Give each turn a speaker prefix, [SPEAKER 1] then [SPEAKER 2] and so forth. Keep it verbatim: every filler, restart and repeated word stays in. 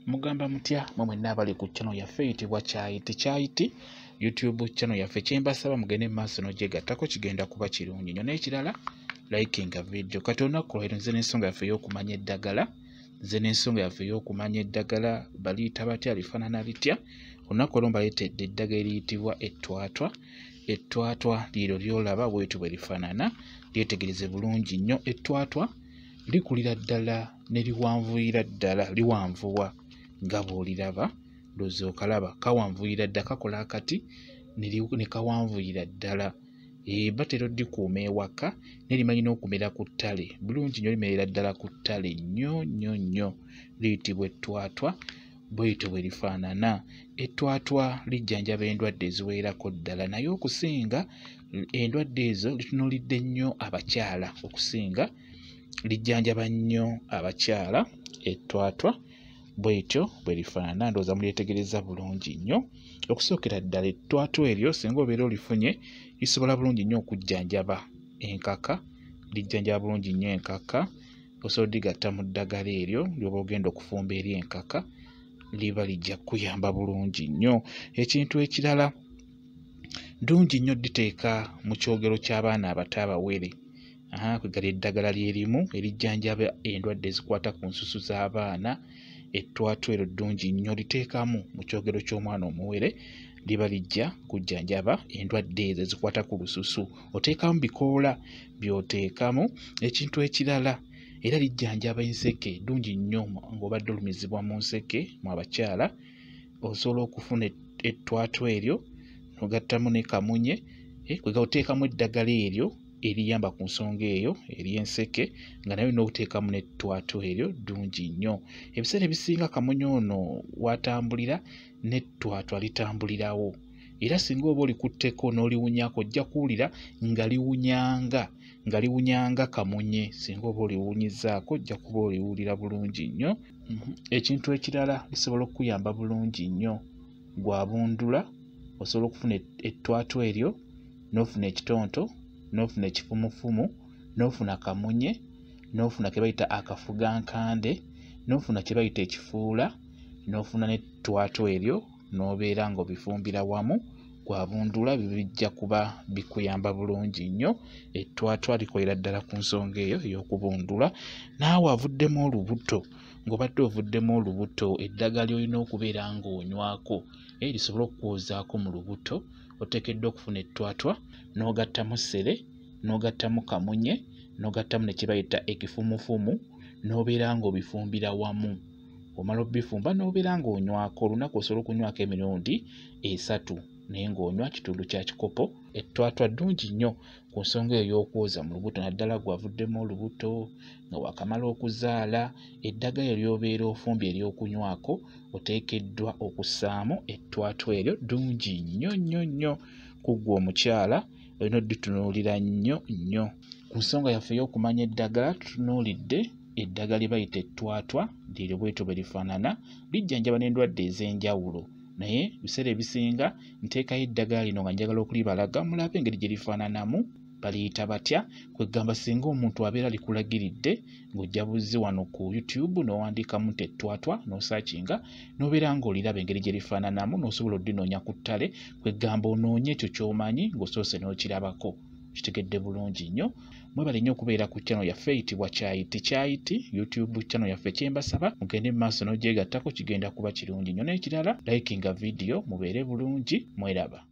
[SPEAKER 1] Mugamba mutya mwe nabali ku channel yaffe eyitibwa Kyayiti Kyayiti YouTube channel yaffe kyembasaba mugende maaso n'ogyegattako kigenda kuba kirungi nnyo n'ekirala likinga video kati olunaku lwaleero nze n'ensonga yaffe y'okumanya eddagala nze n'ensonga yaffe y'okumanya eddagala baliyita batya lifaanana litya olunaku olwo mbaleetedde eddagala eriyitibwa Etwaatwa Etwaatwa liro lyolaba bwetu bwe lifaanana lyetegereze bulungi nnyo Etwaatwa likulira ddala ne liwanvuyira ddala liwanvuwa nga bw'oliraba ndowooza okalaba kawanvuyira ddala kakola akati ne kawanvuyira ddala batera oddikuuma ewaka nerimanyi n'okumera ku ttale bulungi nnyo limerera ddala ku ttale nnyo nnyo nnyo liyitibwa Etwaatwa bwetyo bwe lifaanana Etwaatwa lijjanjaba endwadde eziwererako ddala naye okusinga endwadde ezo litunuulidde nnyo abakyala okusinga lijjanjaba nnyo abakyala Etwaatwa bwetyo bwe lifaanana ndowooza mulyetegereza bulungi nnyo okusookera ddala Etwaatwa eryo singa obeera olifunye lisobola bulungi nnyo okujjanjaba enkaka lijjanjaba bulungi nnyo enkaka osobola oddigatta mu ddagala eryo lyoba ogenda okufumba eri enkaka liba lijja kuyamba bulungi nnyo ekintu ekirala ddungi nnyo diteeka mu kyogero ky'abaana abato abawere kwegala eddagala lyerimu erijjanjaba endwadde ezikwata ku nsusu z'abaana Etwaatwa eryo ddungi nnyo liteekamu mu kyogero ky'omwana omuwere liba lijja kujjanjaba endwadde ezo ezikwata ku lususu oteekamu bikoola by'oteekamu ekintu ekirala era lijjanjaba enseke ddungi nnyo ng'obadde olumizibwa mu nseke mu abakyala osobola okufuna Etwaatwa eryo n'ogattamu ne kamunye kwega oteekamu eddagala eryo eriyamba ku nsonga eyo ery'enseke nga nayo n'oteekamu n'Etwaatwa eryo ddungi nnyo ebiseera ebisinga kamunye ono watambulira n'Etwaatwa litambulirawo era singa oba olikutteko n'oliwunyako ojja kuwulira nga liwunyanga nga liwunyanga kamunye singa oba oliwunyizzaako ojja kuba oliwulira bulungi nnyo ekintu ekirala lisobola okukuyamba bulungi nnyo gwabundula osobola okufuna Etwaatwa eryo n'ofuna ekitonto n'ofuna ekifumufumu n'ofuna kamunye n'ofuna ke bayita akafugankande n'ofuna kye bayita ekifuula n'ofuna n'Etwaatwa eryo n'obeera ng'obifumbira wamu gwabundula bijja kuba bikuyamba bulungi nnyo Etwaatwa likolera ddala ku nsonga eyo ey'okubundula naawe avuddemu olubuto ng'obadde ovuddemu olubuto eddagala ly'olina okubeera ng'onywako lisobola okukwozaako mu lubuto oteekeddwa okufuna Etwaatwa n'ogattamu ssere n'ogattamu kamunye n'ogattamu ne kye bayita ekifumufumu n'obeera ng'obifumbira wamu omala obifumba n'obeera ng'onywako olunaku osobola okunywako emirundi esatu naye ng'onywa kitundu kya kikopo Etwaatwa ddungi nnyo ku nsonga eyo y'okwoza mu lubuto naddala gwavuddemu olubuto nga wakamala okuzaala eddagala ly'obeera ofumbye ery'okunywako oteekeddwa okussaamu Etwaatwa eryo ddungi nnyo nnyo nnyo ku ggwe omukyala olina odditunuulira nnyo nnyo ku nsonga yaffe y'okumanya eddagala tutunuulidde eddagala lye bayita Etwaatwa liro bwetyo bwe lifaanana lijjanjaba n'endwadde ez'enjawulo naye ebiseera ebisinga nteekayo eddagala lino nga njagala okulibalaga mulabe engeri gye lifaananamu baliyita batya kwegamba singa omuntu abeera likulagiridde ng'ojja buzzi wano ku YouTube n'owandiikamu nti Etwaatwa n'osaakinga n'obeera ng'oliraba engeri gye lifaananamu n'osobola oddinoonya ku ttale kwegamba onoonye ekyo ky'omanyi ng'osoose n'okirabako kitegedde bulungi nnyo mwebale nnyo okubeera ku channel yaffe eyitibwa Kyayiti Kyayiti YouTube channel yaffe kyembasaba mugende mu maaso n'ogyegattako kigenda kuba kirungi nnyo n'ekirala likinga video mubeere bulungi mweraba.